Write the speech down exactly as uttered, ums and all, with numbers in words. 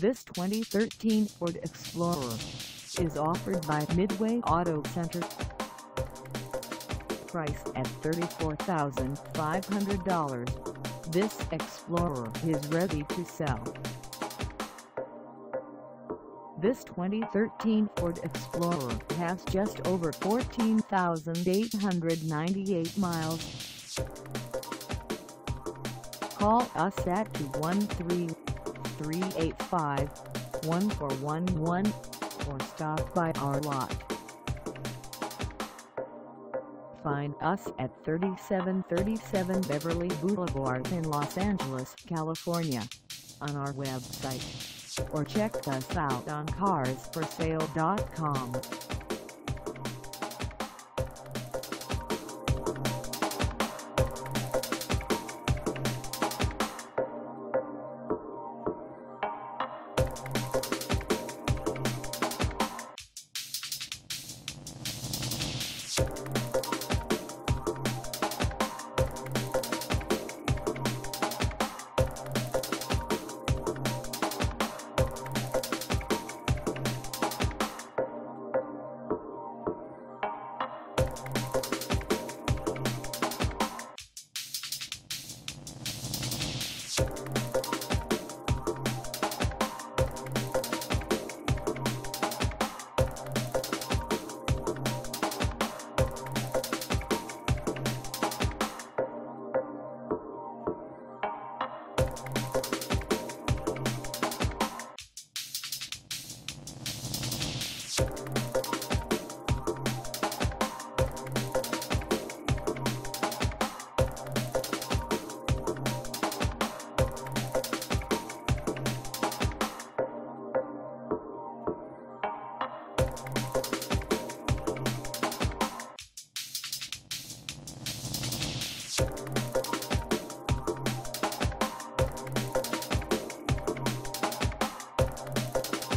This twenty thirteen Ford Explorer is offered by Midway Auto Center. Priced at thirty-four thousand five hundred dollars, this Explorer is ready to sell. This twenty thirteen Ford Explorer has just over fourteen thousand eight hundred ninety-eight miles. Call us at two one three, three eight five, one four one one or stop by our lot. Find us at thirty-seven thirty-seven Beverly Boulevard in Los Angeles, California, on our website, or check us out on cars for sale dot com. You